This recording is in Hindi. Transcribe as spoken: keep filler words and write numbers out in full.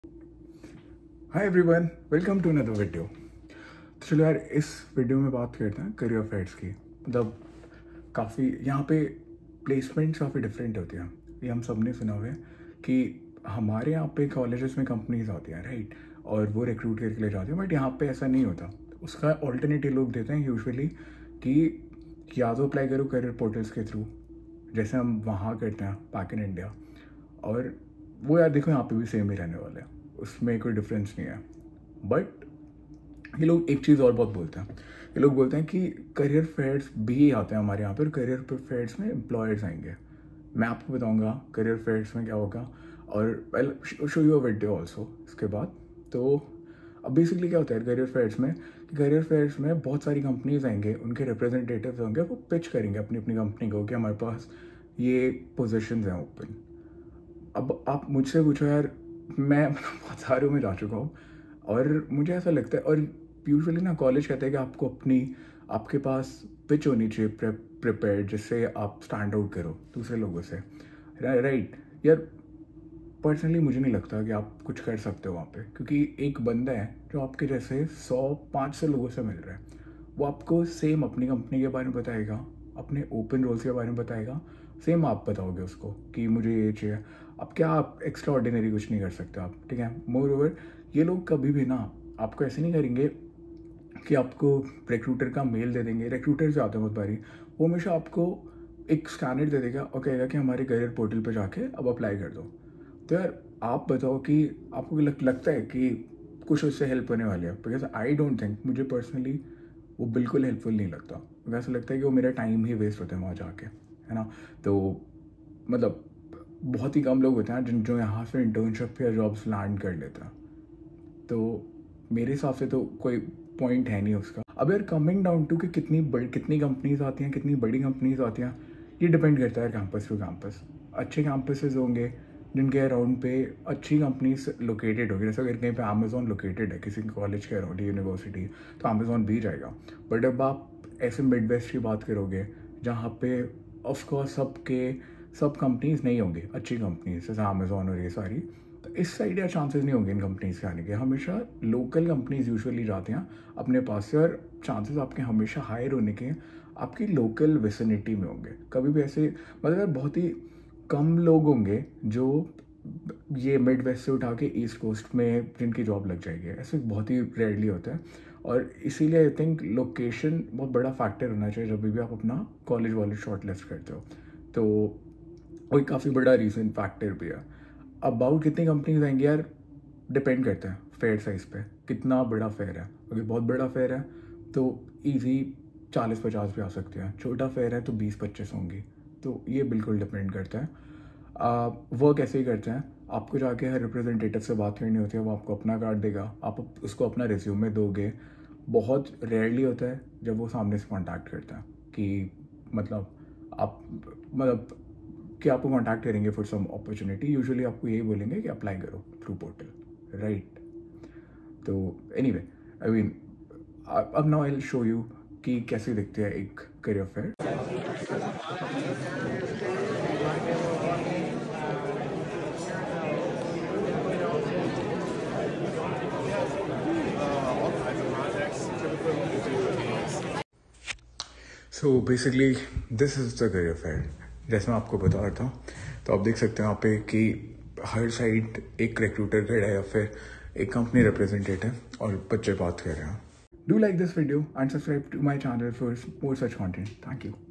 Hi everyone, welcome to another video. तो चलो यार, इस वीडियो में बात करते हैं करियर फेयर्स की। मतलब काफ़ी यहाँ पे प्लेसमेंट्स काफ़ी डिफरेंट होती हैं। ये हम सब ने सुना हुआ है कि हमारे यहाँ पे कॉलेजेस में कंपनीज आती हैं, राइट, और वो रिक्रूट करके ले जाती हैं, बट यहाँ पे ऐसा नहीं होता। उसका ऑल्टरनेटिव लोग देते हैं यूजुअली कि या तो अप्लाई करो करियर पोर्टल्स के थ्रू, जैसे हम वहाँ करते हैं बैक इन इंडिया। और वो यार देखो, यहाँ पे भी सेम ही रहने वाला है, उसमें कोई डिफरेंस नहीं है। बट ये लोग एक चीज़ और बहुत बोलते हैं। ये लोग बोलते हैं कि करियर फेयर्स भी आते हैं हमारे यहाँ पर, करियर फेयर्स में एम्प्लॉयर्स आएंगे। मैं आपको बताऊंगा करियर फेयर्स में क्या होगा, और we'll show you a video also इसके बाद। तो अब बेसिकली क्या होता है करियर फेयर्स में, कि करियर फेयर्स में बहुत सारी कंपनीज आएंगे, उनके रिप्रेजेंटेटिव्स होंगे, वो पिच करेंगे अपनी अपनी कंपनी को कि हमारे पास ये पोजीशंस हैं ओपन। अब आप मुझसे पूछो यार, मैं बहुत सारों में जा चुका हूँ और मुझे ऐसा लगता है, और यूजुअली ना कॉलेज कहते हैं कि आपको अपनी आपके पास पिच होनी चाहिए प्रिपेयर्ड, जिससे आप स्टैंड आउट करो दूसरे लोगों से, राइट यार। पर्सनली मुझे नहीं लगता कि आप कुछ कर सकते हो वहाँ पे, क्योंकि एक बंदा है जो आपके जैसे सौ पाँच सौ लोगों से मिल रहा है, वो आपको सेम अपनी कंपनी के बारे में बताएगा, अपने ओपन रोल्स के बारे में बताएगा, सेम आप बताओगे उसको कि मुझे ये चाहिए। अब क्या आप एक्स्ट्रा ऑर्डिनरी कुछ नहीं कर सकते आप, ठीक है। मोर ओवर ये लोग कभी भी ना आपको ऐसे नहीं करेंगे कि आपको रिक्रूटर का मेल दे देंगे। रिक्रूटर जो आते हैं बहुत बारी, वो हमेशा आपको एक स्कैनर दे देगा और कहेगा कि हमारे करियर पोर्टल पे जाके अब अप्लाई कर दो। तो यार आप बताओ कि आपको लग, लगता है कि कुछ उससे हेल्प होने वाली है? बिकॉज आई डोंट थिंक, मुझे पर्सनली वो बिल्कुल हेल्पफुल नहीं लगता। वैसा लगता है कि वो मेरा टाइम ही वेस्ट होता है वहाँ जाके, है ना। तो मतलब बहुत ही कम लोग होते हैं जिन जो यहाँ से इंटर्नशिप या जॉब्स लैंड कर लेते हैं। तो मेरे हिसाब से तो कोई पॉइंट है नहीं उसका। अब यार कमिंग डाउन टू कि कितनी बड़ी कितनी कंपनीज आती हैं, कितनी बड़ी कंपनीज आती हैं, ये डिपेंड करता है कैंपस टू कैंपस। अच्छे कैंपसेस होंगे जिनके अराउंड पे अच्छी कंपनीज लोकेटेड होगी, जैसे अगर कहीं पे अमेजोन लोकेटेड है किसी कॉलेज के अराउंड यूनिवर्सिटी, तो अमेजोन भी जाएगा। बट अब आप ऐसे मिड वेस्ट की बात करोगे जहाँ पे ऑफकोर्स सबके सब कंपनीज नहीं होंगी अच्छी कंपनीज, जैसे अमेजोन और ये सारी, तो इस साइड या चांसेस नहीं होंगे इन कंपनीज के आने के। हमेशा लोकल कंपनीज यूजुअली जाते हैं अपने पास से, और चांसेस आपके हमेशा हायर होने के आपकी लोकल विसिनिटी में होंगे। कभी भी ऐसे मतलब बहुत ही कम लोग होंगे जो ये मिड वेस्ट से उठा के ईस्ट कोस्ट में जिनकी जॉब लग जाएगी, ऐसे बहुत ही रेयरली होता है। और इसीलिए आई थिंक लोकेशन बहुत बड़ा फैक्टर होना चाहिए जब भी आप अपना कॉलेज वॉलेज शॉर्ट लिस्ट करते हो। तो वही काफ़ी बड़ा रीज़न फैक्टर भी है। अबाउट कितनी कंपनीज आएंगी यार, डिपेंड करता है फेयर साइज़ पे, कितना बड़ा फेयर है। अगर बहुत बड़ा फेयर है तो ईजी चालीस पचास भी आ सकते हैं, छोटा फेयर है तो बीस पच्चीस होंगी। तो ये बिल्कुल डिपेंड करता है। वर्क ऐसे ही करते हैं, आपको जाके हर रिप्रेजेंटेटिव से बात करनी होती है, वो आपको अपना कार्ड देगा, आप उसको अपना रिज्यूमे दोगे। बहुत रेयरली होता है जब वो सामने से कॉन्टैक्ट करता है कि मतलब आप मतलब कि आपको कॉन्टैक्ट करेंगे फॉर सम अपॉर्चुनिटी। यूजुअली आपको यही बोलेंगे कि अप्लाई करो थ्रू पोर्टल, राइट। तो एनीवे आई मीन अब now I will show you कि कैसे दिखते हैं एक career fair. So basically this is the career fair, जैसे मैं आपको बता रहा था। तो आप देख सकते हैं यहाँ पे कि हर साइड एक रिक्रूटर खड़ा है या फिर एक कंपनी रिप्रेजेंटेटिव, और बच्चे बात कर रहे हैं। Do like this video and subscribe to my channel for more such content. Thank you.